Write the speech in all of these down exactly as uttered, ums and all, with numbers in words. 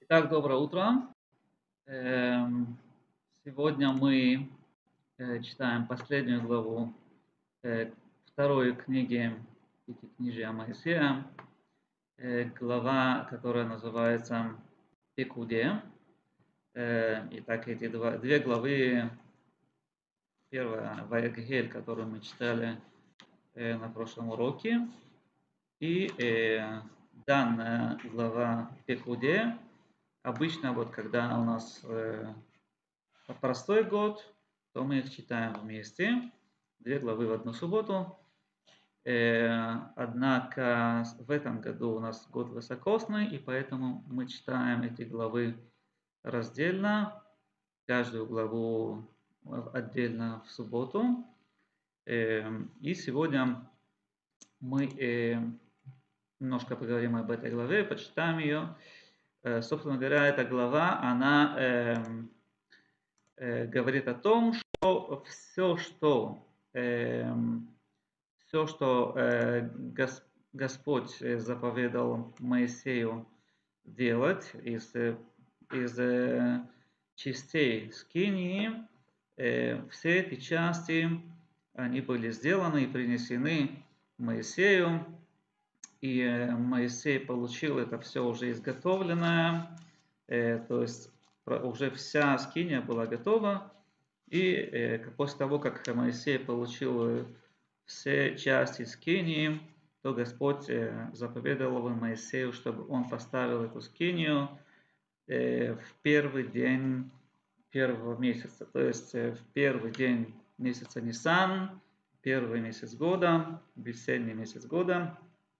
Итак, доброе утро. Эм, Сегодня мы э, читаем последнюю главу э, второй книги Пятикнижия Моисея, э, глава, которая называется Пекуде. Э, Итак, эти два, две главы, первая Ваегель, которую мы читали э, на прошлом уроке, и э, данная глава Пекуде. Обычно вот когда у нас э, простой год, то мы их читаем вместе, две главы в одну субботу. Э, Однако в этом году у нас год високосный, и поэтому мы читаем эти главы раздельно, каждую главу отдельно в субботу. Э, И сегодня мы э, немножко поговорим об этой главе, почитаем ее. Э, Собственно говоря, эта глава, она эм, э, говорит о том, что все, что, э, все, что э, Гос- Господь э, заповедал Моисею делать из, э, из э, частей Скинии, э, все эти части, они были сделаны и принесены Моисею, и э, Моисей получил это все уже изготовленное, э, то есть про- уже вся скиния была готова, и э, после того, как Моисей получил э, все части скинии, то Господь э, заповедовал Моисею, чтобы он поставил эту скинию э, в первый день первого месяца, то есть э, в первый день месяца Нисан, первый месяц года, весенний месяц года,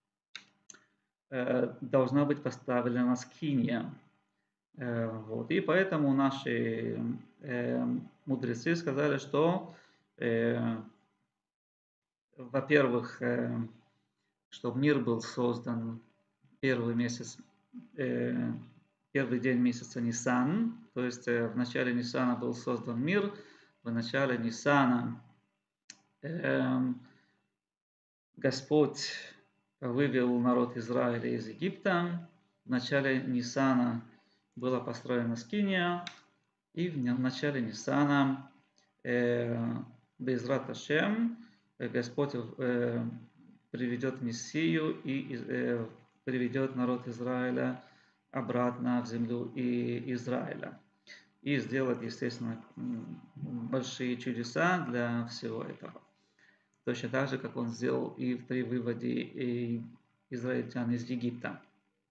э, должна быть поставлена скиния. Э, Вот. И поэтому наши э, мудрецы сказали, что, э, во-первых, э, чтобы мир был создан первый месяц, э, первый день месяца Нисан, то есть э, в начале Нисана был создан мир, в начале Нисана э, Господь вывел народ Израиля из Египта, в начале Нисана была построена скиния, и в начале Ниссана э, Безрат Ашем Господь э, приведет Мессию и э, приведет народ Израиля обратно в землю и Израиля. И сделать, естественно, большие чудеса для всего этого. Точно так же, как он сделал и при выводе израильтян из Египта.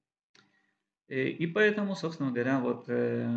И поэтому, собственно говоря, вот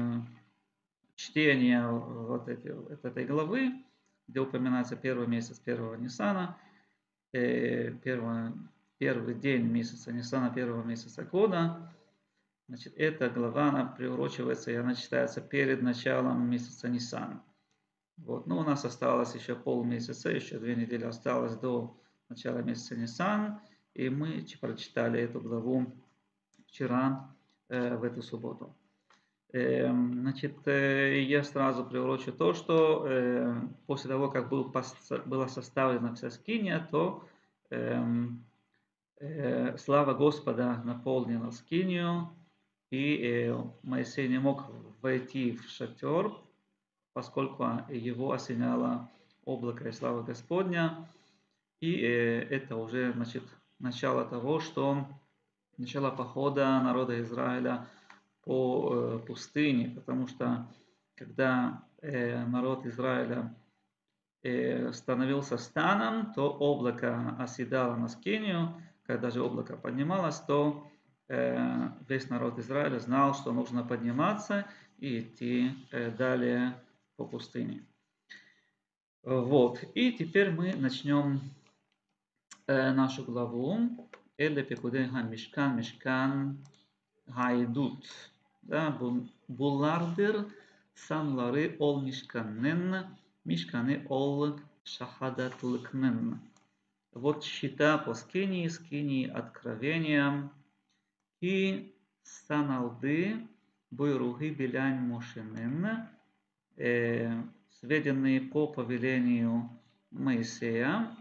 чтение вот эти, вот этой главы, где упоминается первый месяц первого Ниссана, э, первый, первый день месяца Ниссана, первого месяца года, значит, эта глава, она приурочивается и она читается перед началом месяца Ниссана. Вот. Ну, у нас осталось еще полмесяца, еще две недели осталось до начала месяца Ниссан, и мы прочитали эту главу вчера, э, в эту субботу. Значит, я сразу приурочу то, что э, после того, как был, была составлена вся скиния, то э, э, слава Господа наполнила скинию, и э, Моисей не мог войти в шатер, поскольку его осеняло облако и слава Господня. И э, это уже, значит, начало того, что начало похода народа Израиля по пустыне, потому что когда э, народ Израиля э, становился станом, то облако оседало на скинию, когда же облако поднималось, то э, весь народ Израиля знал, что нужно подниматься и идти э, далее по пустыне. Вот. И теперь мы начнем э, нашу главу. Эле пекудей ха мишкан, мишкан гайдут. Да, булардер санлары ол мишканнен, мишканы ол шахадатлыкнен. Вот счета по скинии, скинии откровения, и саналды бойруги белянь мошенен, э, сведенные по повелению Моисея,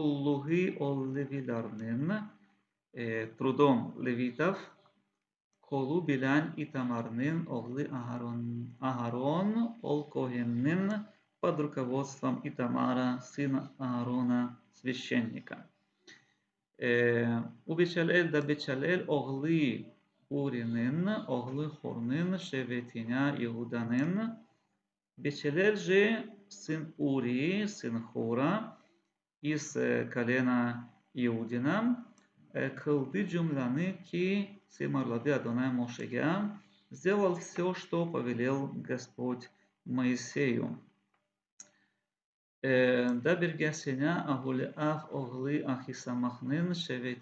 куллуги ол левиларнен, э, трудом левитов, Колу Билянь и Тамарнын оглы Агарон, Агарон ол Когеннын под руководством Итамара, сына Аарона, священника. У Бечалель да Бечалель оглы Уринын, оглы Хорнын, Шеветиня Иуданын. Бечалель же сын Ури, сын Хора, из колена Иудина, колды джумляны ки симарлады Адонай Мошея, сделал все, что повелел Господь Моисею. Да бергясеня агулеав оглы ахисамахнын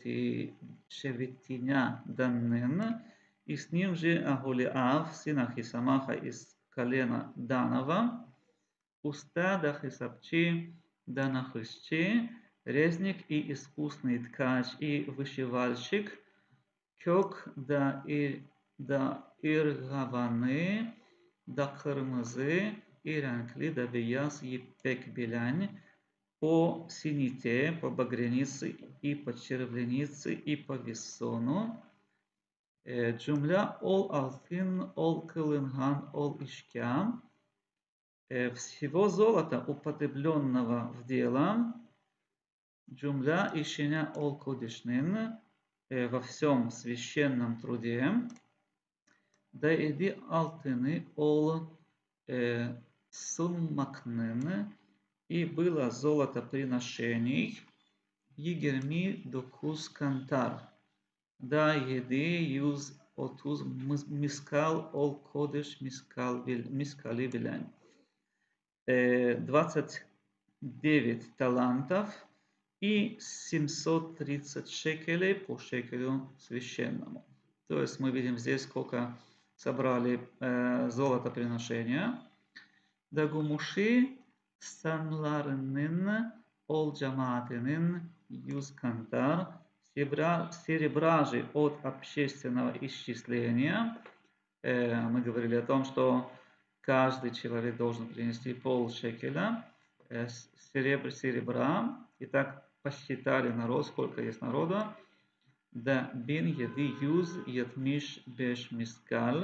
шеветиня даннын, и с ним же Агулеав, сын Ахисамаха из колена Данова, уста да хисапчи да нахысчи, резник и искусный ткач и вышивальщик, кёк да, и, да иргаваны, да кырмызы, и рянкли да бияс и пек белянь, по сините, по багрянице и по червленице и по вессону, джумля ол алтын, ол кылынган, ол ишкям, всего золота, употребленного в дело, джумля ищеня ол кодишнин, во всем священном труде, да иди алтыны ол суммакнын, и было золото приношений, егерми докус кантар, да еды юз отуз мискал ол кодиш мискал мискали билянь. двадцать девять талантов и семьсот тридцать шекелей по шекелю священному. То есть мы видим здесь, сколько собрали э, золотоприношения. Дагумуши санларнын ол джамаатынын юз кантар, серебра же от общественного исчисления. Э, мы говорили о том, что каждый человек должен принести пол шекеля э, серебра, серебра. И так посчитали народ, сколько есть народа. Да бин еди юз ятмиш беш мискаль.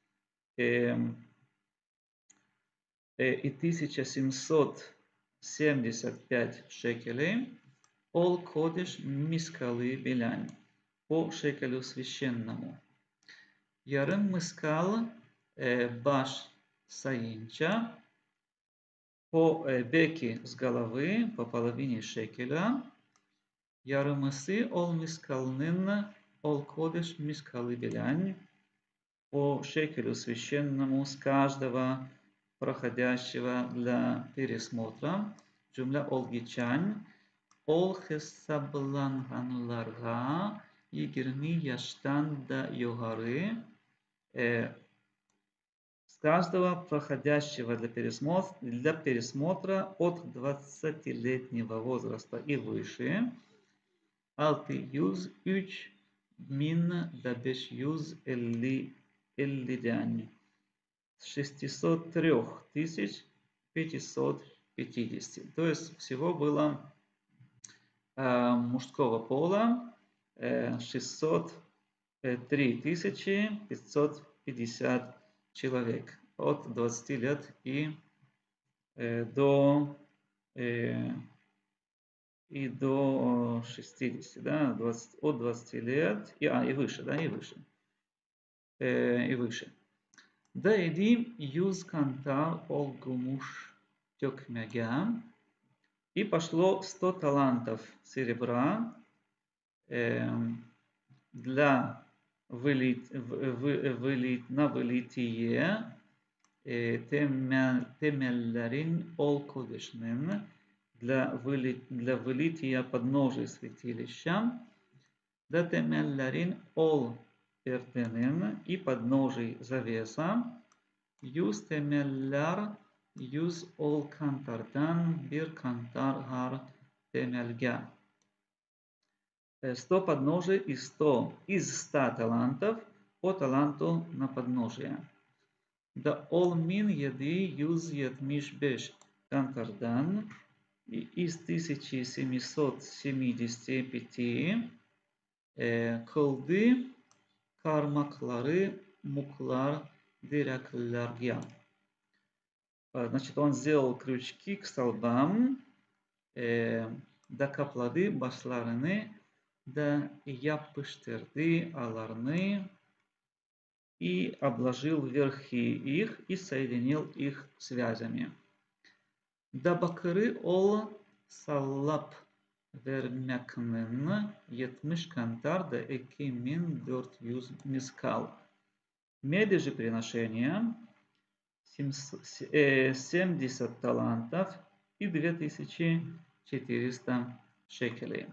И тысяча семьсот семьдесят пять шекелей. Ол кодиш мискалы билянь. По шекелю священному. Ярым мискал э, баш саинча. По э, беке с головы, по половине шекеля. Ярымысы ол мискалнын, ол кодиш мискалы билянь. По шекелю священному с каждого проходящего для пересмотра. Джумля ол гичань. Ол хесабланганларга. Егерми яштан да йогары. С каждого проходящего для пересмотра, для пересмотра от двадцатилетнего возраста и выше. Алты юз üç мин да беш юз элли эллидянь. С шестисот трёх тысяч пятисот пятидесяти. То есть всего было э, мужского пола э, шестьсот три тысячи пятьсот пятьдесят человек от двадцати лет и э, до э, и до шестидесяти, да, двадцать, от двадцати лет и, а, и выше, да, и выше, э, и выше. Да иди юз кантар ол гумуш тёкмяга, и пошло сто талантов серебра э, для вылит, вы, вылит, на вылитие темелларин ол кодишнын, для, вылит, для вылития подножия святилища, да темелларин ол пертенын, и подножий завеса, юз темелляр, юз ол кантардан, бир кантар гар темельга. Сто подножий и сто из ста талантов по таланту на подножие. Да ол мин еды юз ятмиш беш кантардан, и из тысячи семисот семидесяти пяти э, колды karmakları muklar direklerge. Значит, он сделал крючки к столбам, e, da kapladı başlarını, da yapıştırdı alarını и обложил верхи их и соединил их связями. Da bakırı ol sallap vermeknin yetmiş kantar да iki bin dört yüz мискал. Меди же приношения семьдесят талантов и две тысячи четыреста шекелей.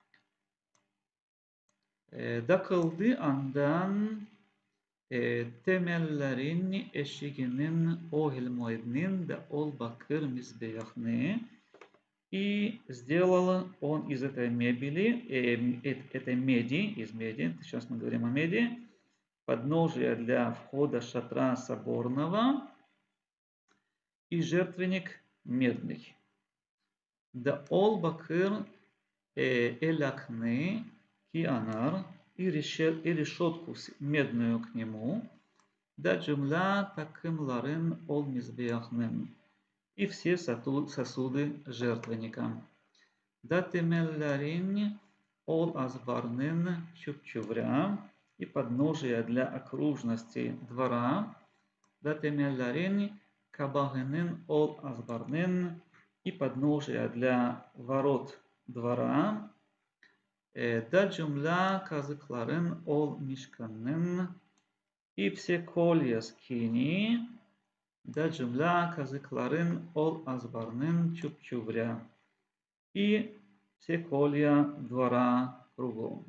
Da kıldığı andan e, temellerin eşiğinin ohel moednin da ol bakır мизбеяхны и сделал он из этой мебели, э, этой меди, из меди, сейчас мы говорим о меди, подножие для входа шатра соборного и жертвенник медный. Да ол бакыр элакны кианар и решетку медную к нему, да джумля таким ларен ол мизбеяхнен и все сосуды жертвенника. Да темелларин ол азбарнен чупчувря и подножие для окружности двора, да темелларин кабагенен ол азбарнен и подножие для ворот двора, да джумля казыкларен ол мишканен и все колья скини, да джумля казыкларын ол азбарнын чупчувря и все колья двора кругом.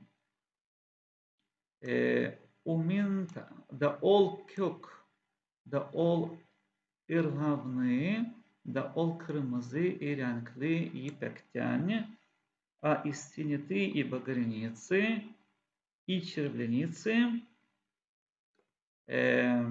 Э, уминта, да ол кёк, да ол иргавны, да ол кырмызы и рянкли и пектянь, а из синеты и багряницы и червленицы э,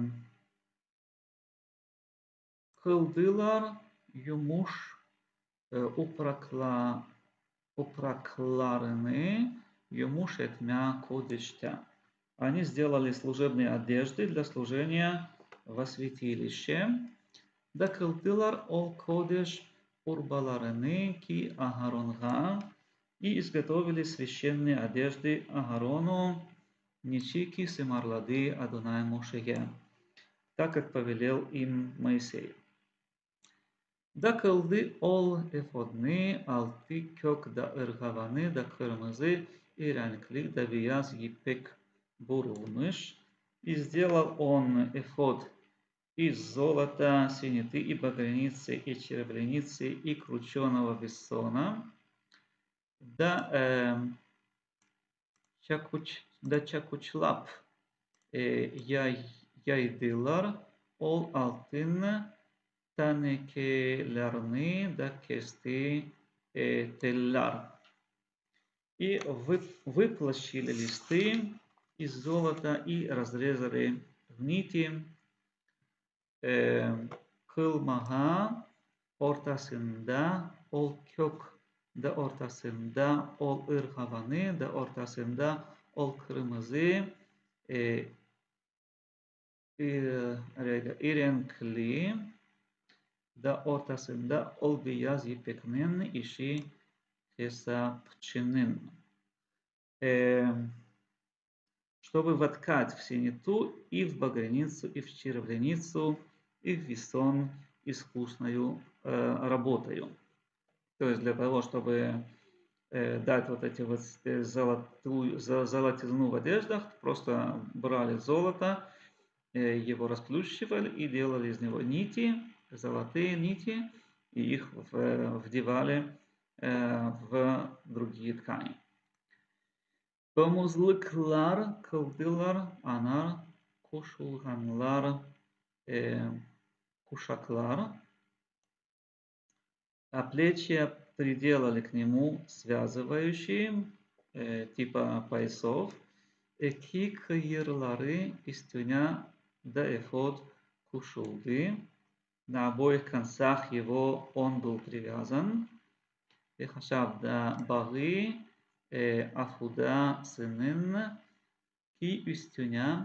kıldılar yumuş e, uprakla, upraklarını yumuş etmя кодешта. Они сделали служебные одежды для служения во святилище. Да кылдылар ол кодеш урбаларını ки Агаронга и изготовили священные одежды Агарону ничики семарлады Адонай Мошея, так как повелел им Моисей. Да кылды ол эфодны, алты кёк да ыргаваны, да кырмызы и рянклик да вияз епек бурулмыш. И сделал он эфод из золота, синеты и багряницы, и червленицы, и крученого вессона. Да, э, чакуч, да чакучлап э, яй, яйдылар ол алтын танекелярны да кесты э, теллар. И вы, выплащили листы из золота и разрезали в нити э, кылмага ортасында ол кёк да ортасында ол ыргаваны да ортасында ол кырмызы э, иренкли да ортасында ол бияз ипекнен иши хесапчинин. Чтобы воткать в синету и в багряницу, и в червленицу, и в весон искусную э, работою. То есть для того, чтобы э, дать вот эти вот золотую, золотизну в одеждах, просто брали золото, э, его расплющивали и делали из него нити, золотые нити, и их в, вдевали э, в другие ткани. Помузлыклар, кылдылар, анар, кушулганлар, э, кушаклар, а плечи приделали к нему связывающие, э, типа поясов, экик ярлары из тюня да эфод кушулды. На обоих концах его он был привязан. Эхашав да бары афуда сынын ki üstüne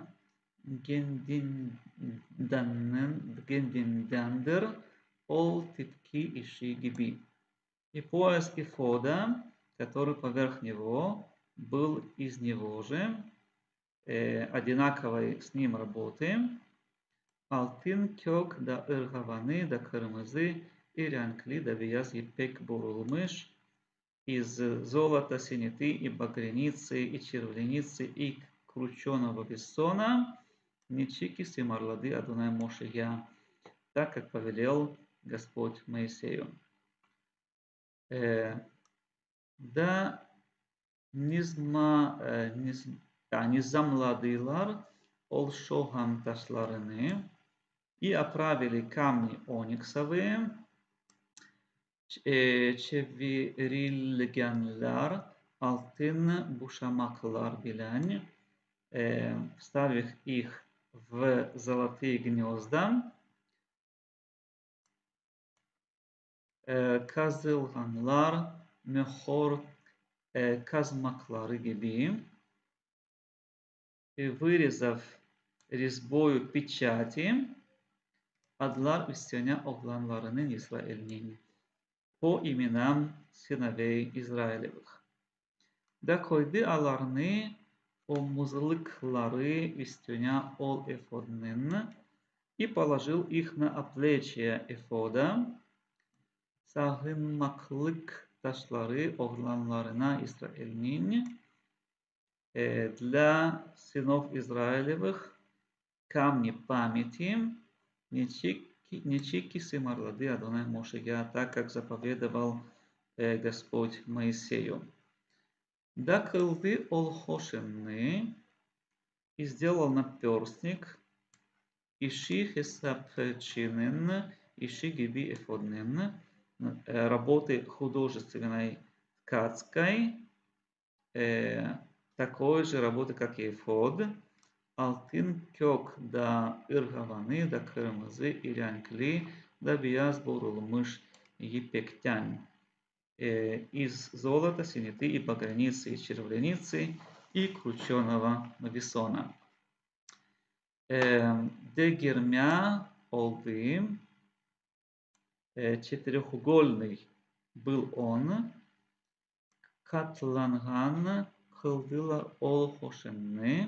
kendinden, kendindendir ol типки işi gibi. И пояс эфода, который поверх него, был из него же, э, одинаковой с ним работы. Алтын кök да ırgavаны да kırmızı и renkli да beyaz ipek burulmuş из золота, синеты и багряницы, и червленицы, и крученого бессона, нечикис и марлады Адонай Моше я, так как повелел Господь Моисею. Э, да nizma, e, niz, yani nizamladılar ol şoham taşlarını и оправили камни ониксовые, çevirilgenler altın бушамакlar bilen, вставив их в золотые гнезда, kazılganlar mühür kazmakları gibi, вырезав резьбою печати, adlar üstüne oğlanlarının İsrail'in по именам сыновей Израилевых. Да koydularını omuzlukları üstüne ol эфодның и положил их на оплечье эфода, sağınmaklık taşları oğlanlarına İsrail'in для сынов Израилевых камни памяти, нечикис и марлады Адонай Моше я, так как заповедовал э, Господь Моисею. Да кылды олхошенны и сделал наперстник, иши хесапчинен, иши гиби эфоднен, работы художественной ткацкой, э, такой же работы, как и эфод, алтын кök да ırgavаны да kırmızı и renkli да beyaz burulmuş ipekten, э, из золота, синеты и багряницы, и червленицы, и крученого весона. Э, дегермя олды, э, четырехугольный был он, катланган кылдылар олхошенны,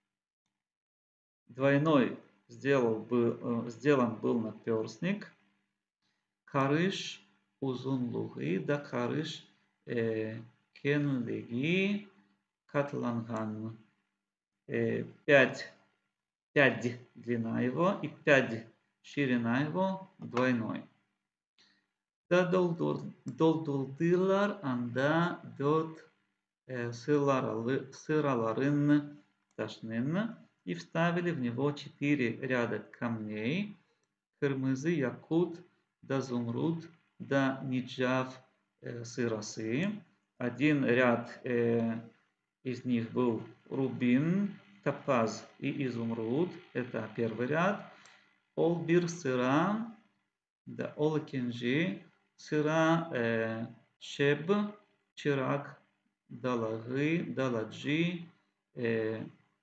двойной сделал был, сделан был наперстник, карыш узунлуги да карыш э, кенлиги катланган. Э, пять, пять длина его и пять ширина его двойной. Да doldurdular anda dört e, сыраларын ташнын и вставили в него четыре ряда камней, кырмызы, якут, да зумруд, да ниджав э, сырасы. Один ряд э, из них был рубин, топаз и изумруд, это первый ряд. Олбир сыра, да олкинжи, сыра э, шеб, чирак, далагы, даладжи, э,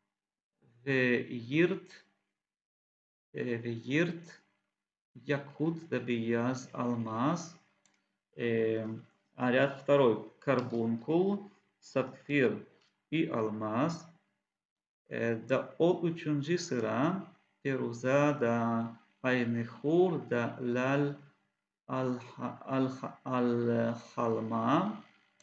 веирт, э, веирт, якут, да бияз, алмаз. Э, а ряд второй карбункул, сапфир и алмаз. Э, да ол üçüncü sıra перуза, да айнихур, да лаль аль-халма.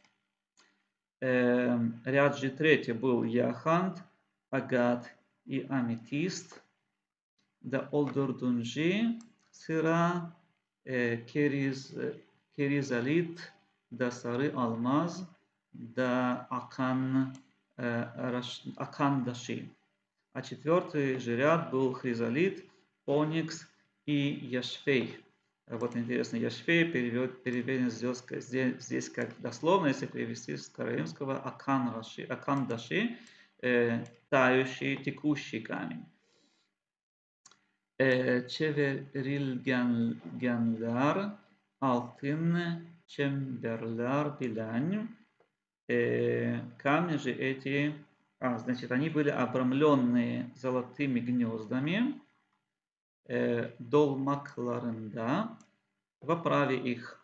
Э, ряд же третий был яхант, агат и аметист. Да ол dördüncü sıra e, keriz, kerizalит, да sarı алмаз, да акан, э, акан даши. А четвертый же ряд был хризолит, оникс и яшфей. Вот интересно, яшфей переведен здесь, здесь как дословно, если перевести с караимского акан, акан даши, э, тающий, текущий камень. Çevirilgenler altın çemberler bilen, камни же эти А, значит, они были обрамленные золотыми гнездами, э, долмакларында, в оправе их.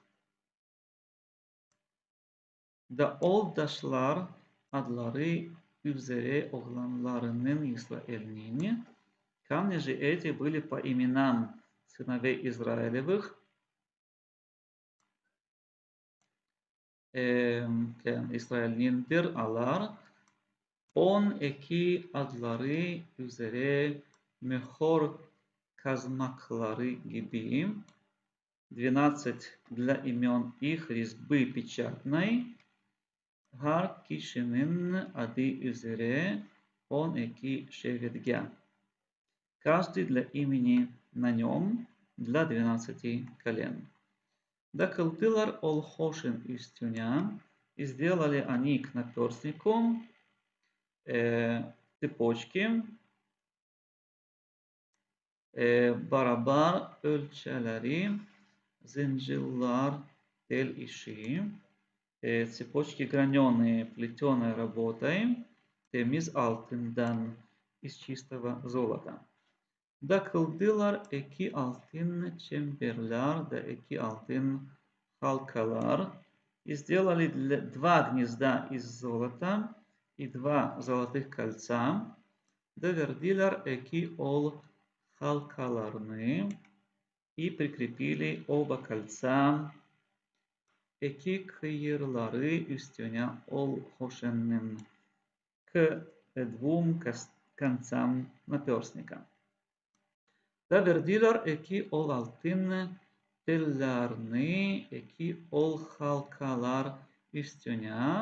Да олдашлар адлары üzere oğlanlarının İsrail'nin. Камни же эти были по именам сыновей Израилевых. İsrail'nin bir alar. On iki adları üzere mühür kazmakları gibi. двенадцать для имен их резьбы печатной. Har kişinin adı üzere on iki şevedgя. Каждый для имени на нем для двенадцати колен. Да кылдылар ол хошин из тюня, и сделали они к наперстнику э, цепочки, э, барабар ölçeleri, zincirlar tel işi, э, цепочки граненые плетеной работой, temiz altından, из чистого золота. Да kıldılar iki altın çemberler, да iki altın halkalar, и сделали два гнезда из золота и два золотых кольца, да verdiler iki ol halkalarını, и прикрепили оба кольца, iki kıyırları üstüne ol hoşennin, к двум концам наперстника. Да verdiler iki ol altın tellerini, iki ol halkalar üstüne,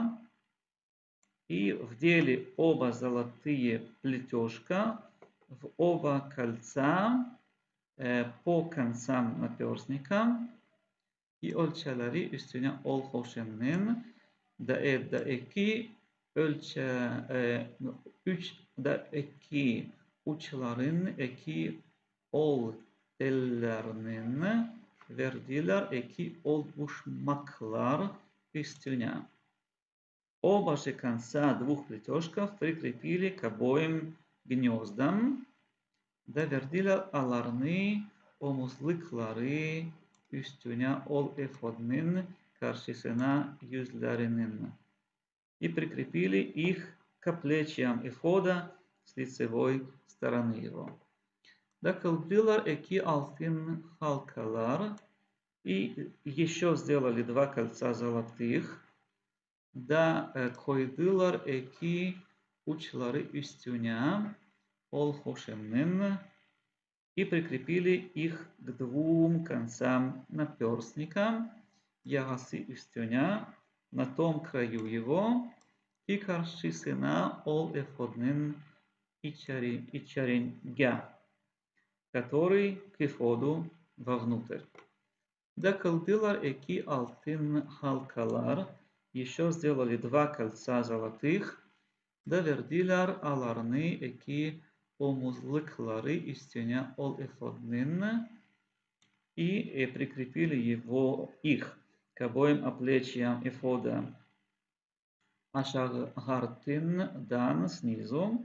и вдели оба золотые плетежка в оба кольца э, по концам наперстника, и ölçeleri üstüne ol hoşennin, da e da iki ölçe e, üç da iki uçların iki ol tellerinin verdiler iki ol buşmaklar üstüne. Оба же конца двух плетежков прикрепили к обоим гнездам, да verdiler alarını omuzlukları üstüne ol efodnin karşısına yüzlerinin, и прикрепили их к плечам эфода с лицевой стороны его. Да кылдылар iki altın halkalar, и еще сделали два кольца золотых, да koydular iki uçları üstüne ol hoşennin, и прикрепили их к двум концам наперстника, ягасы üstüne, на том краю его, и karşısına ol эфодnin içeriğe, который к эфоду вовнутрь. Да кылдылар iki altın halkalar, еще сделали два кольца золотых, да verdiler alarını iki omuzlukları üstüne ol эфодnin, и прикрепили его, их к обоим оплечьям эфода. Aşağıdan снизу,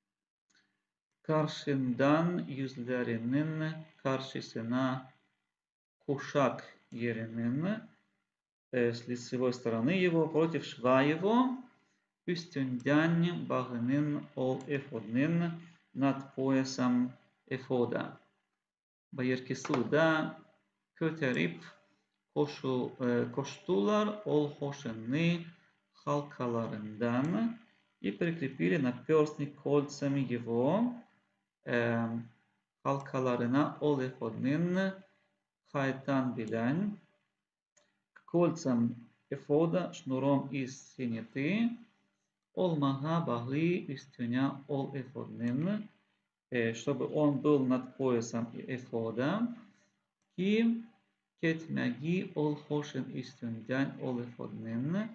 karşından yüzlerinin karşısına kuşak yerinin, с лицевой стороны его, против шва его, üstünden bağının ol эфодnin, над поясом эфода. Bayırkısı da köterip koşu, koştular ol hoşenni halkalarından, и прикрепили наперстник кольцами его, э, halkalarına ol эфодnin хайtan bilen, к кольцам эфода шнуром из синеты, olmağa bağı üstüne ol эфодnin, чтобы он был над поясом эфода, ki ketmegi ol hoşen üstünden ol эфодnin,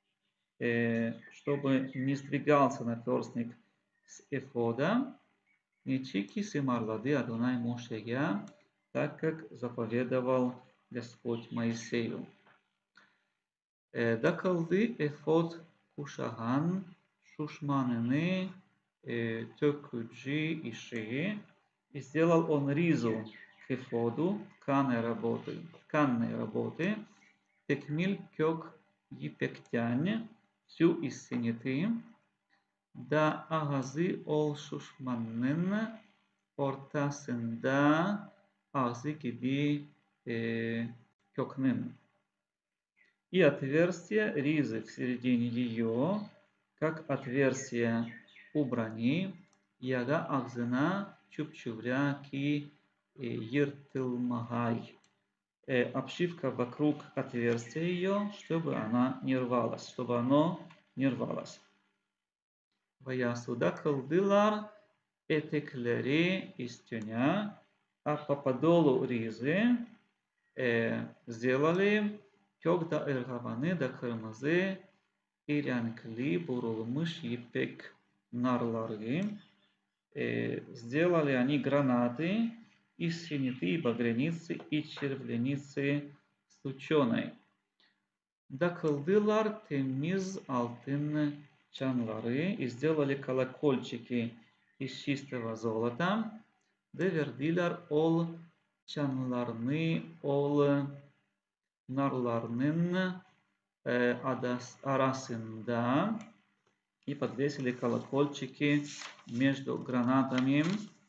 чтобы не сдвигался наперстник с эфода, нечики симарлады Адонай Мошея, так как заповедовал Господь Моисею. Да колды эфод кушаган шушманены, э, текуджи и шии. И сделал он ризу к эфоду, тканой работы, тканной работы, текмиль кёк епектяне, всю из синеты, да агазы ол шушманнен, ортасында агзы киби э, кёкнын. И отверстие ризы в середине ее, как отверстие у брони, яга агзына чупчувря ки ертылмагай. Обшивка вокруг отверстия ее, чтобы она не рвалась, чтобы оно не рвалось. Ваясуда калдылар этеклери из тюня, а по подолу ризы э, сделали кёгда эргаваны да кырмызы ирянкли бурулмыш епек нарлары. Э, сделали они гранаты из синеты, багряницы и червленицы с ученой. Да кылдылар темиз алтын чанлары и сделали колокольчики из чистого золота. Да вердилар ол чанларны ол нарларнын э, арасында. И подвесили колокольчики между гранатами.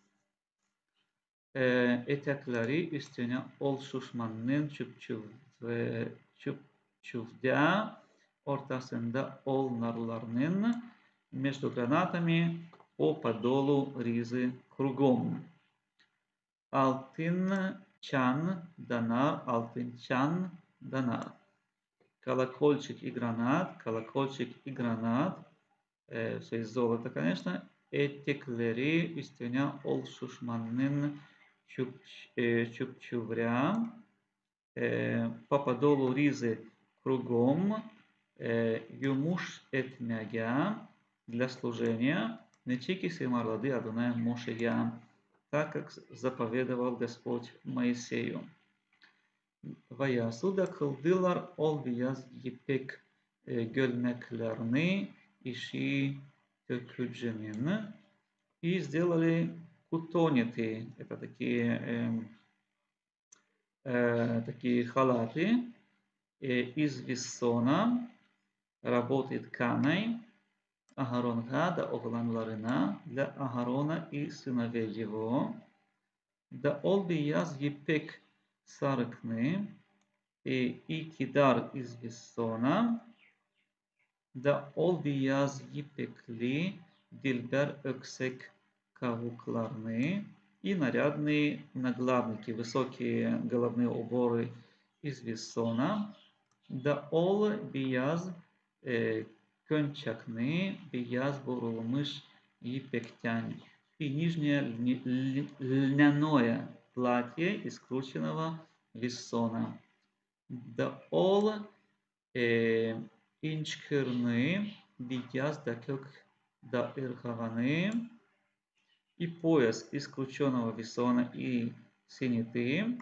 Этеклари истиня ол шушманнын чупчувдя ортасында ол нарларнын, между гранатами по подолу ризы кругом. Алтын чан данар, алтын чан данар. Колокольчик и гранат, колокольчик и гранат. Э, все из золота, конечно. Этеклери истиня ол шушманнын чупчувря. Э, по подолу ризы кругом. Юмуш этмягя для служения. Нечики симарлады Адонай Мошея, так как заповедовал Господь Моисею. Ваясуда кылдылар ол бияз епек гölmeklerini иши текуджемин. И сделали кутониты. Это такие, э, э, такие халаты э, из виссона, работы тканой. Агарон гада огланларина для Агарона и сыновей его. Да олбияз епек сарыкны и, и кидар из виссона. Да олбияз епекли дильбер öksek кавукларны и нарядные наглавники, высокие головные уборы из виссона. Да ол бияз э, кончакны бияз бурулмыш епектянь. И нижнее льняное платье из крученного виссона. Да ол э, инчкырны бияз дакёк да ирхаваны. И пояс из крученного виссона и синеты.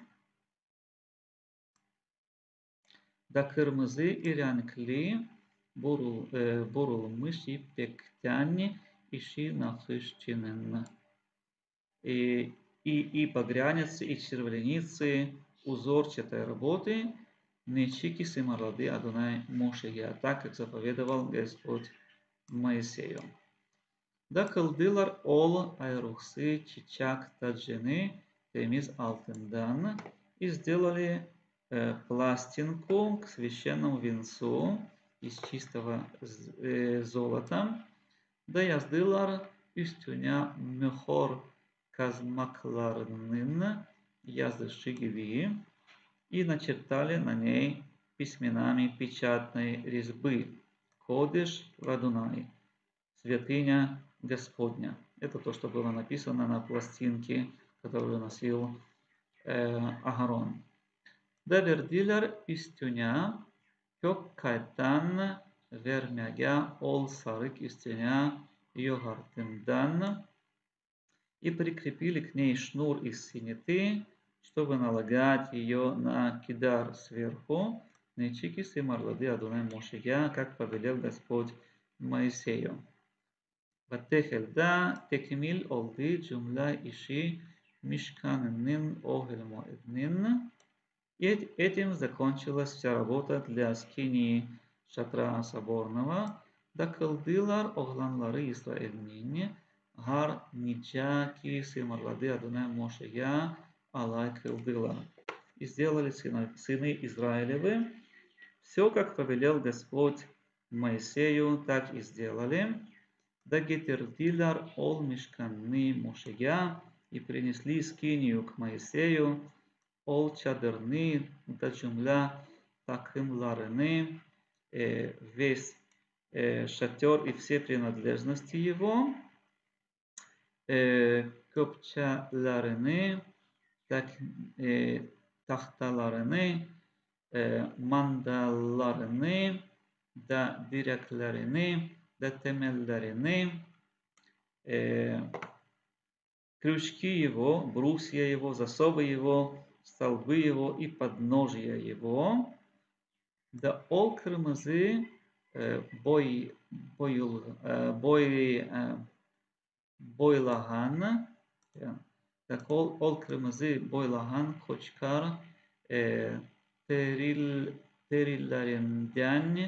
Да кырмызы ирянкли бурулмыш епектянь иши нахыщенен. И, и, и багряницы, и червленицы узорчатой работы, нечики симарлады Адонай Мошея, так как заповедовал Господь Моисею. Да кылдылар ол айрухсы чичак таджины темиз алтындан и сделали э, пластинку к священному венцу из чистого э, золота. Да яздылар üstüne mühor kazmaklarının yazışı gibi и начертали на ней письменами печатной резьбы Кодеш Вадунай, святыня Господня. Это то, что было написано на пластинке, которую носил э, Агарон. Да вердилер üstüne kök kaytan vermeye ol sarık üstüne йогартындан и прикрепили к ней шнур из синеты, чтобы налагать ее на кидар сверху, нечики симарлады Адонай Мошея, как повелел Господь Моисею. Ватехельда текемиль олды джумля иши мишканнин огель моэднин. И этим закончилась вся работа для скинии шатра соборного. Да кылдылар огланлары Исраэльнине гар ниджаки сымарлады Адонай Мошея алай кылдылар. И сделали сыны, сыны Израилевы все, как повелел Господь Моисею, так и сделали. Да гетердилар ол мишканны Мошея, и принесли скинию к Моисею, ол чадерны, да джумля таким ларены, весь шатер и все принадлежности его, копча ларены, тахталарены, мандаларены, да дирякларены, да темелларены, крючки его, брусья его, засовы его, столбы его и подножия его. Да ол кырмызы бой бой бойлаган, так ол ол кырмызы бойлаган хочкар терил терилларендян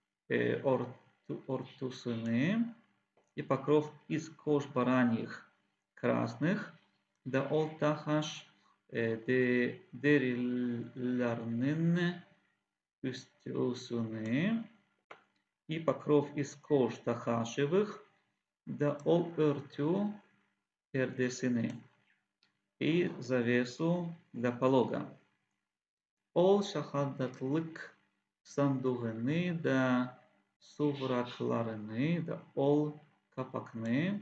ортусыны и покров из кож бараньих красных, да ол тахаш де дерилларнын устюсуны и покров из кож тахашевых, да ол эртю пердесыны и завесу для полога. Ол шахадатлык сандугыны, да сувракларыны, да ол капакны,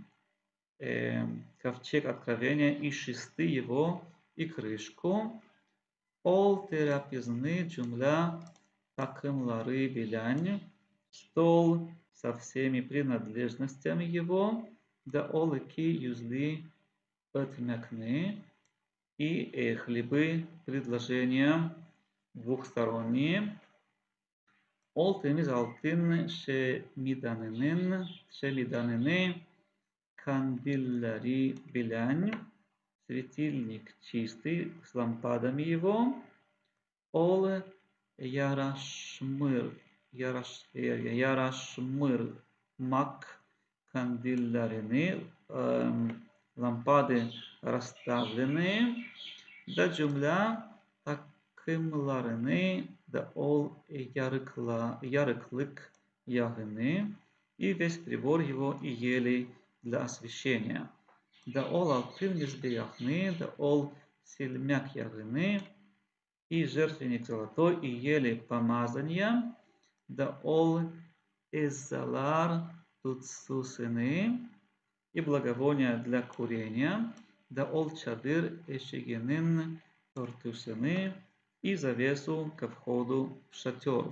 ковчег откровения и шесты его и крышку, ол терапизны джумля такым лары белянь, стол со всеми принадлежностями его, да олыки юзли отмякны, и хлебы предложения двухсторонние, ол темиз алтын шемиданынын, шемиданыны, кандиллари белянь, светильник чистый с лампадами его, ол ярашмыр, яраш, ярашмыр мак кандилларины, э, лампады расставленные, да джумля такымларыны, да ол ярыкла, ярыклык ягыны, и весь прибор его и елей для освещения. Да ол алтын мизбеяхны, да ол сельмяк ягыны, и жертвенник золотой, и ели помазания, да ол эзалар туцусыны, и благовония для курения, да ол чадыр эшигенын ортусыны, и завесу ко входу в шатер.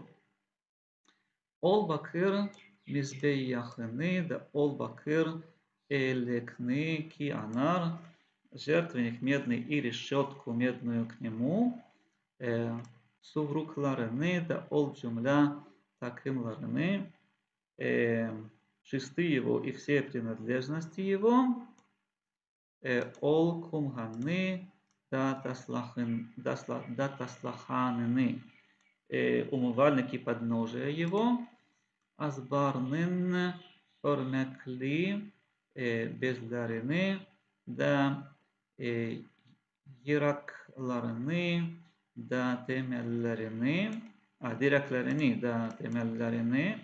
Ол бакыр мизбеяхны, да ол бакыр элекны кианар, жертвенник медный и решетку медную к нему, суврукларыны, да ол джумля такым ларыны, шесты его и все принадлежности его, ол кумганы, да таслаханыны, умывальники подножия его, азбарнын ормекли безларыны, да yiraklарыны, да темелларыны, а дирякларыны, да темелларыны,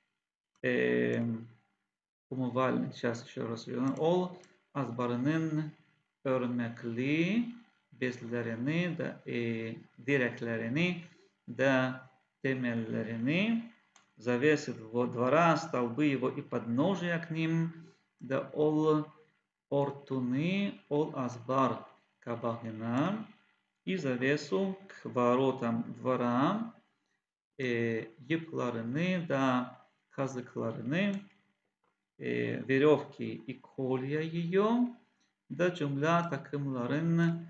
умывальник, сейчас еще раз верну, ол азбарнын örmekli безларыны, да дирякларыны, да темелларыны, завесы двора, столбы его и подножия к ним, да ол ортуны, ол азбар кабагина, и завесу к воротам двора, епларыны, да казыкларыны, веревки и колья ее, да джумля такымларын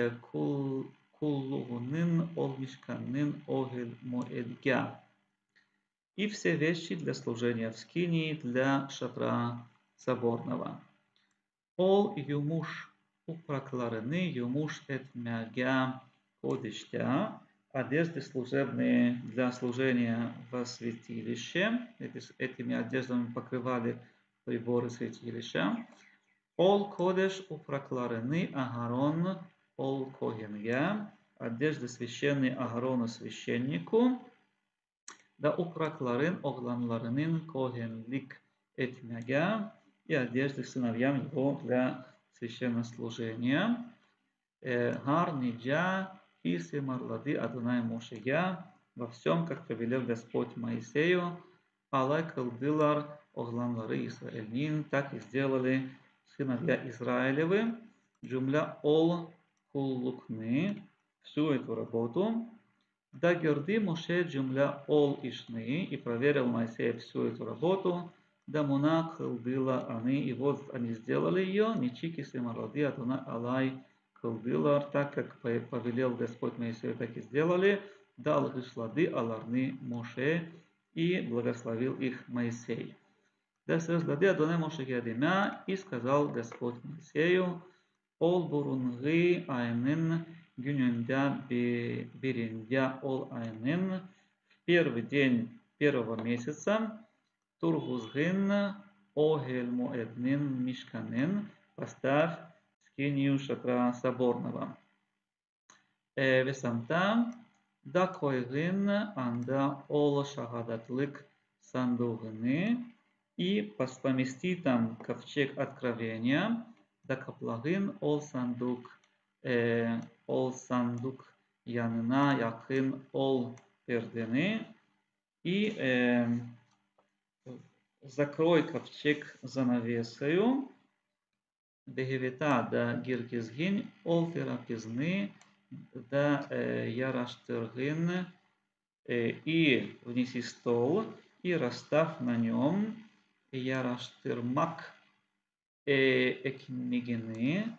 куллугунын ол мишканын огель моэдгя. И все вещи для служения в скинии, для шатра соборного. Ол юмуш упрокларены, юмуш эт мягя кодиштя, одежды служебные для служения во святилище. Этими одеждами покрывали приборы святилища. Ол кодеш упрокларены Агарон ол когенья, одежды священные Агарону священнику. Да упрокларен огланларенин коген лик этмягя, и одежды сыновьям его для священнослужения. Гар ниджа и симарлады Адонай Мошея, во всем, как повелел Господь Моисею, алай калдилар огланлары Исраэльнин, так и сделали сыновья Израилевы, джумля ол куллукны, всю эту работу. Да герды Моше джумля ол ишны, и проверил Моисей всю эту работу. Да муна калдила они, и вот они сделали ее, ничики симарлады Адонай алай калдилар, так как повелел Господь Моисею, так и сделали. Дал гишлады аларны Моше, и благословил их Моисей. Да сразлады Адонай Моше гядимя, и сказал Господь Моисею, ол бурунги айнын гюнюндя бериндя ол айнын, в первый день первого месяца, тургузгын огель моэднин мишканен, поставь скинию шатра соборного. Весамта да койгын анда ол шагадатлык сандугыны, и помести там ковчег откровения, да каплагын ол сандук, э, ол сандук янына якын ол пердены, и э, закрой ковчег занавесою, бегевита да гиргизгин ол терапизны, да э, яраштыргын, э, и внеси стол, и расстав на нем яраштырмак экнигины,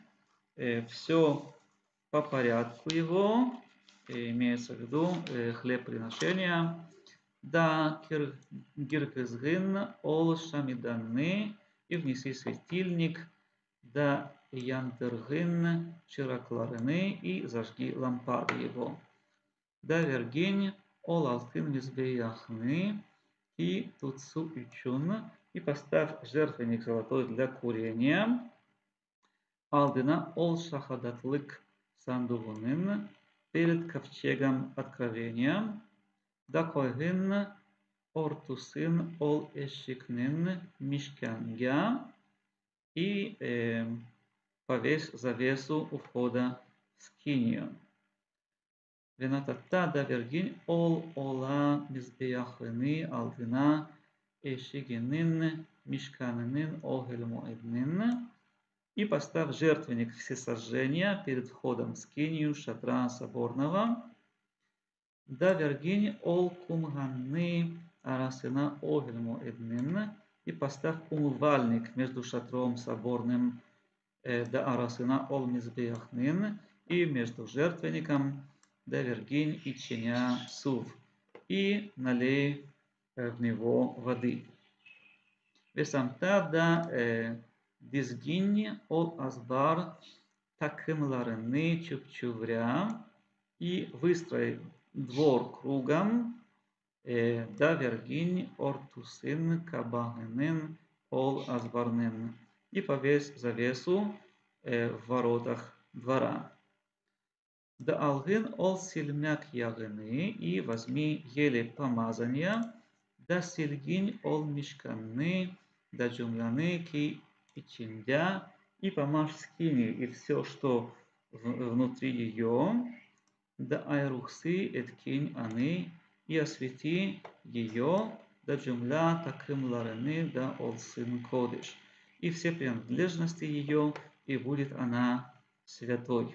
все по порядку его, имеется в виду хлеб приношения, да гиргизгын ол шамиданы, и внеси светильник, да яндыргын чиракларыны, и зажги лампады его. Да вергинь ол алтын мизбеяхны, и туцу ичун, и поставь жертвенник золотой для курения. Алдына ол шахадатлык сандугунын, перед ковчегом откровения. Да койгын ортусын ол эшикнын мишкангя, и э, повесь завесу у входа в скинию. Венатата да вергинь ол ола мизбеяхыны алдына эшигенын мишканынын огель моэднын, и поставь жертвенник всесожжения перед входом в скинию шатра соборного. Да вергинь ол кумганны арасына огель моэднын, и поставь умывальник между шатром соборным, э, да арасына ол мизбеяхнын, и между жертвенником да вергинь и чиня сув, и налей в него воды. Весамта да дизгинь ол азбар такымларыны чупчувря, и выстрой двор кругом, да вергинь ортусын кабагынын ол азбарнын, и повесь завесу в воротах двора. Да алгын ол сильмяк ягыны, и возьми еле помазания, да сильгинь ол мишканны, да джумляны ки ичиндя, и помажь скини и все, что внутри ее, да айрухсы эткинь аны, и освети ее, да джумля такым лараны, да ол сын кодыш, и все принадлежности ее, и будет она святой.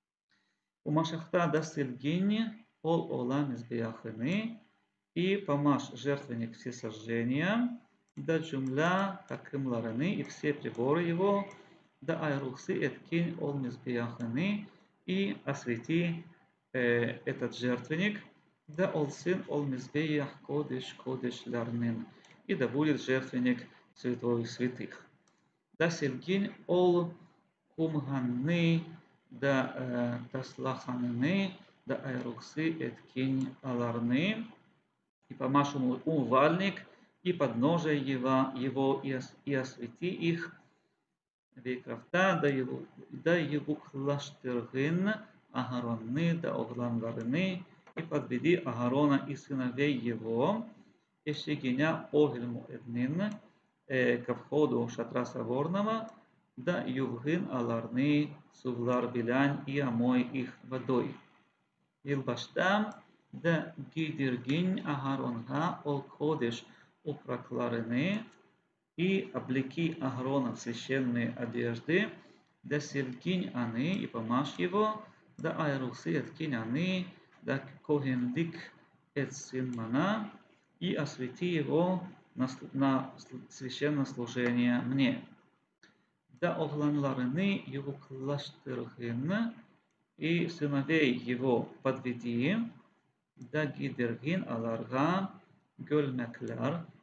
У машахта да сильгинь ол олам избияхыны, и помажь жертвенник всесожжения, да джумля такым лараны, и все приборы его, да айрухсы эткинь ол мизбияхыны, и освети э, этот жертвенник, да ол сын ол мизбеях кодыш кодыш лярнын, и да будет жертвенник святой святых. да силгин ол кумганны, да таслаханны, да айруксы эткинь аларны, и помажь ему умывальник, и подножие его, его и, ос, и освети их, векрафта, да его, да его клаштыргын, Агаронны, да огланларны, и подведи Агарона и сыновей его, Эшегиня Огель Муэднин, ко входу шатра соборного, да ювгын аларны суглар белянь и омой их водой. Илбаштам, да гидиргинь Агаронга ол кодеш упрокларены, и облеки Агарона в священные одежды, да сельгинь аны, и помажь его, да айрусы откинь аны, да когендик эт синмана, и освети его на, на священнослужение мне. Да огланларыны его клаштыргын, и сыновей его подведи, да гидергин аларга гөлмекляр,